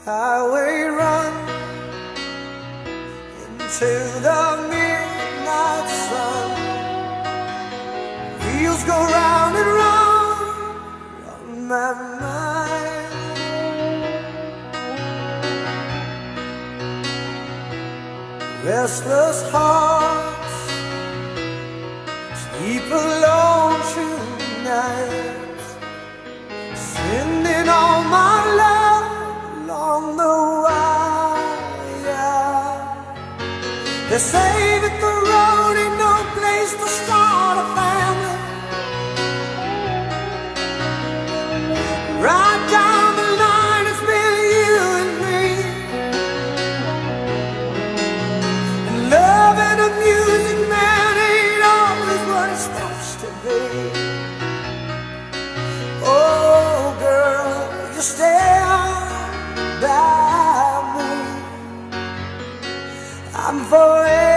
highway run into the midnight sun. Wheels go round and round on my mind. Restless hearts sleep alone tonight, sending all my love along the wire. They say that the road ain't no place to start a family. Right down the line, it's been you and me, and love and the music, man, ain't always what it's supposed to be. Oh, girl, you stand by me, I'm forever